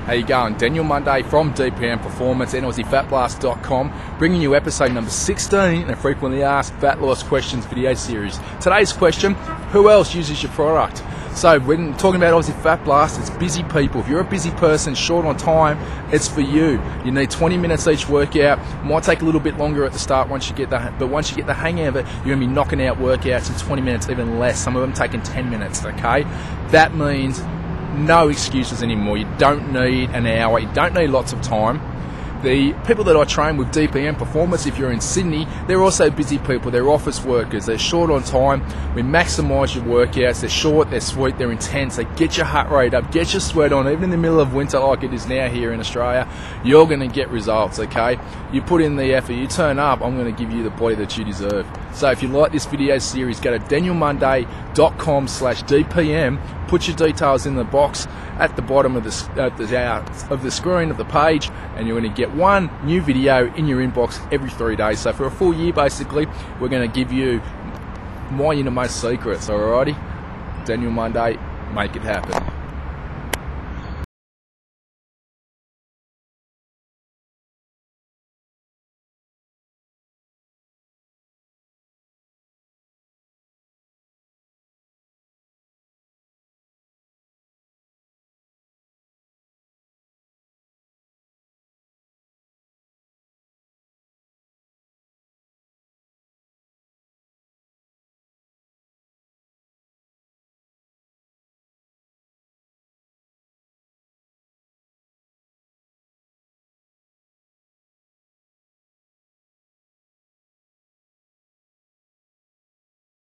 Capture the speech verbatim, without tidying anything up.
How you going? Daniel Monday from D P M Performance and Aussie Fat Blast dot com, bringing you episode number sixteen in a frequently asked fat loss questions video series. Today's question: who else uses your product? So when talking about Aussie Fat Blast, it's busy people. If you're a busy person, short on time, it's for you. You need twenty minutes each workout. Might take a little bit longer at the start once you get the, but once you get the hang of it, you're gonna be knocking out workouts in twenty minutes, even less. Some of them taking ten minutes. Okay, that means no excuses anymore. You don't need an hour. You don't need lots of time. The people that I train with D P M Performance, if you're in Sydney, they're also busy people. They're office workers. They're short on time. We maximise your workouts. They're short, they're sweet, they're intense. They get your heart rate up, get your sweat on. Even in the middle of winter like it is now here in Australia, you're going to get results, okay? You put in the effort, you turn up, I'm going to give you the body that you deserve. So if you like this video series, go to daniel monday dot com slash D P M. Put your details in the box at the bottom of the, uh, the uh, of the screen of the page, and you're going to get one new video in your inbox every three days. So for a full year, basically, we're going to give you my innermost secrets. Alrighty, Daniel Monday, make it happen.